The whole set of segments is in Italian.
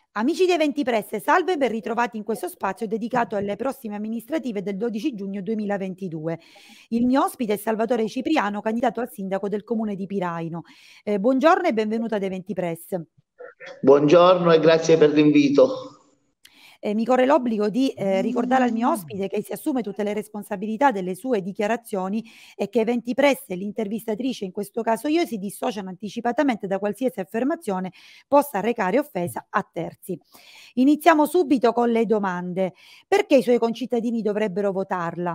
Amici di Eventi Press, salve, ben ritrovati in questo spazio dedicato alle prossime amministrative del 12 giugno 2022. Il mio ospite è Salvatore Cipriano, candidato al sindaco del comune di Piraino. Buongiorno e benvenuto ad Eventi Press. Buongiorno e grazie per l'invito. Mi corre l'obbligo di ricordare al mio ospite che si assume tutte le responsabilità delle sue dichiarazioni e che Eventi Press e l'intervistatrice, in questo caso io, si dissociano anticipatamente da qualsiasi affermazione possa recare offesa a terzi. Iniziamo subito con le domande. Perché i suoi concittadini dovrebbero votarla?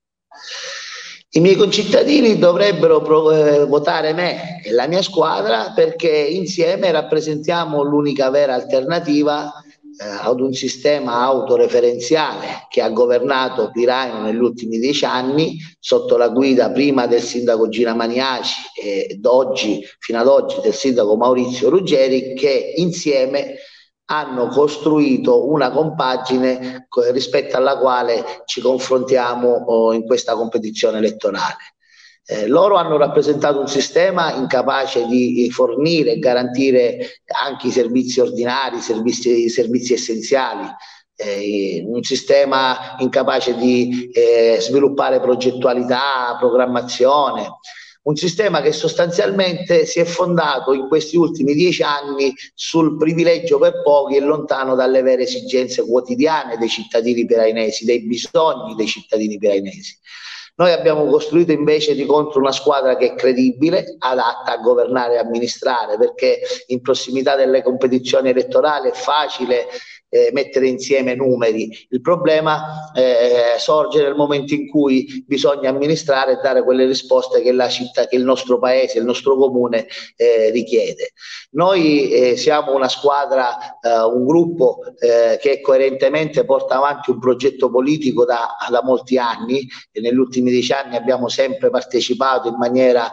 I miei concittadini dovrebbero votare me e la mia squadra perché insieme rappresentiamo l'unica vera alternativa ad un sistema autoreferenziale che ha governato Piraino negli ultimi 10 anni sotto la guida prima del sindaco Gina Maniaci e fino ad oggi del sindaco Maurizio Ruggeri, che insieme hanno costruito una compagine rispetto alla quale ci confrontiamo in questa competizione elettorale. Loro hanno rappresentato un sistema incapace di fornire e garantire anche i servizi ordinari, i servizi essenziali, un sistema incapace di sviluppare progettualità, programmazione. Un sistema che sostanzialmente si è fondato in questi ultimi 10 anni sul privilegio per pochi e lontano dalle vere esigenze quotidiane dei cittadini pirainesi, dei bisogni dei cittadini pirainesi. Noi abbiamo costruito invece di contro una squadra che è credibile, adatta a governare e amministrare, perché in prossimità delle competizioni elettorali è facile mettere insieme numeri. Il problema sorge nel momento in cui bisogna amministrare e dare quelle risposte che la città, che il nostro paese, il nostro comune richiede. Noi siamo una squadra, un gruppo che coerentemente porta avanti un progetto politico da molti anni e negli ultimi 10 anni abbiamo sempre partecipato in maniera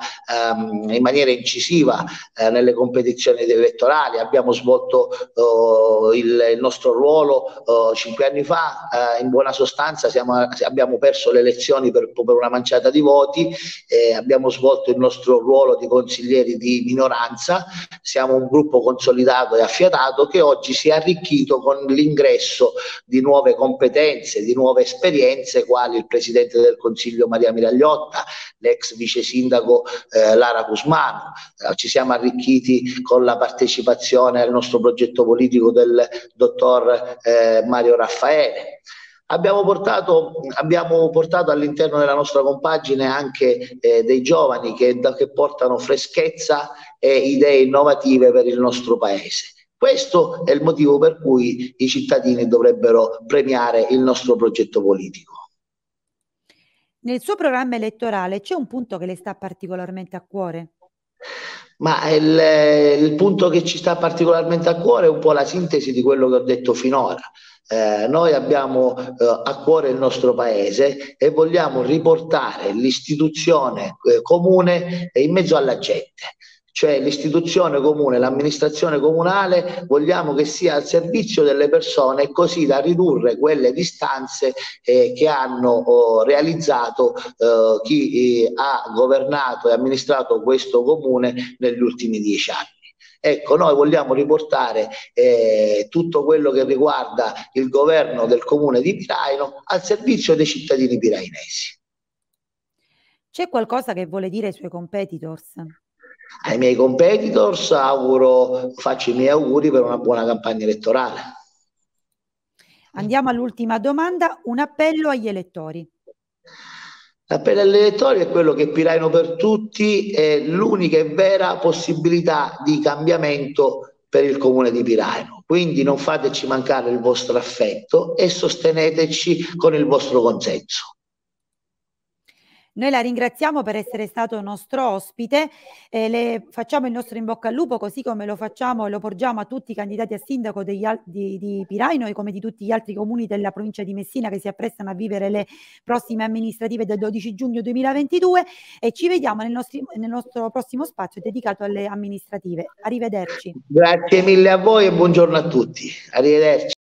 incisiva nelle competizioni elettorali, abbiamo svolto il nostro ruolo 5 anni fa, in buona sostanza abbiamo perso le elezioni per una manciata di voti, abbiamo svolto il nostro ruolo di consiglieri di minoranza, siamo un gruppo consolidato e affiatato che oggi si è arricchito con l'ingresso di nuove competenze, di nuove esperienze, quali il Presidente del Consiglio Maria Miragliotta, l'ex vice sindaco Lara Cusmano. Ci siamo arricchiti con la partecipazione al nostro progetto politico del dottor Mario Raffaele. Abbiamo portato all'interno della nostra compagine anche dei giovani che portano freschezza e idee innovative per il nostro paese. Questo è il motivo per cui i cittadini dovrebbero premiare il nostro progetto politico. Nel suo programma elettorale c'è un punto che le sta particolarmente a cuore? Ma il punto che ci sta particolarmente a cuore è un po' la sintesi di quello che ho detto finora. Noi abbiamo a cuore il nostro paese e vogliamo riportare l'istituzione comune in mezzo alla gente. Cioè l'istituzione comune, l'amministrazione comunale, vogliamo che sia al servizio delle persone, così da ridurre quelle distanze che hanno realizzato chi ha governato e amministrato questo comune negli ultimi 10 anni. Ecco, noi vogliamo riportare tutto quello che riguarda il governo del comune di Piraino al servizio dei cittadini pirainesi. C'è qualcosa che vuole dire ai suoi competitors? Ai miei competitors faccio i miei auguri per una buona campagna elettorale. Andiamo all'ultima domanda, un appello agli elettori. L'appello agli elettori è quello che Piraino per tutti è l'unica e vera possibilità di cambiamento per il comune di Piraino. Quindi non fateci mancare il vostro affetto e sosteneteci con il vostro consenso. Noi la ringraziamo per essere stato nostro ospite, le facciamo il nostro in bocca al lupo, così come lo facciamo e lo porgiamo a tutti i candidati a sindaco di Piraino e come di tutti gli altri comuni della provincia di Messina che si apprestano a vivere le prossime amministrative del 12 giugno 2022 e ci vediamo nel nostro prossimo spazio dedicato alle amministrative. Arrivederci. Grazie mille a voi e buongiorno a tutti. Arrivederci.